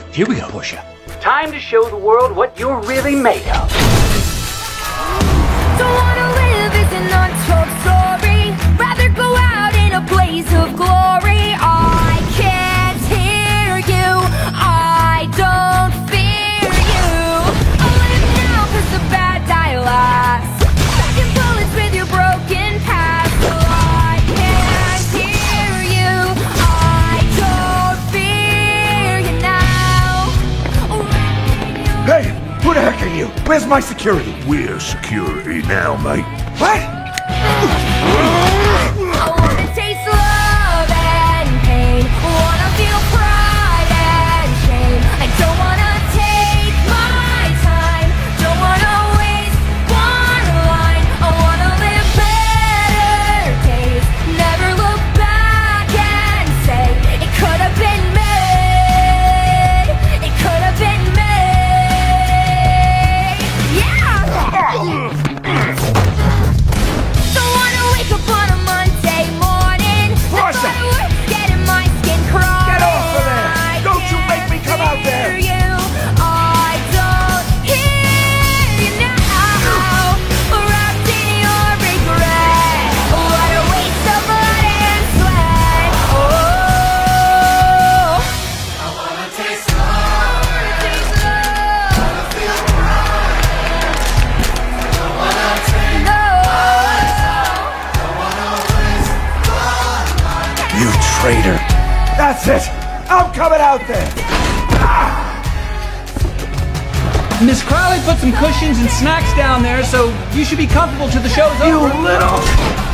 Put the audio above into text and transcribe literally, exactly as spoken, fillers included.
Here we go, Portia. Time to show the world what you're really made of. Don't wanna live as an untold story. Rather go out in a blaze of glory. I can't hear you. I don't fear you. I'll live now 'cause the bad die last. Packing bullets with your broken past. So I can't hear you. I don't fear you now. Hey, who the heck are you? Where's my security? We're security now, mate. What? I wanna taste love and pain. Wanna feel pride and shame. I don't wanna take my time. Don't wanna waste one line. I wanna live better days. Never look back and say it could have been me. It could have been me. Yeah. Don't wanna wake up on a Monday morning. Portia! The fireworks getting my skin crawling. Get off of there! Don't you make me come out there! I hear you. I don't hear you now. Wrapped in your regret. What a waste of blood and sweat. Oh, I wanna taste love. I wanna taste love. Wanna feel pride. Don't wanna take no. You traitor. That's it. I'm coming out there. Miss Crowley put some cushions and snacks down there, so you should be comfortable till the show's You over. little...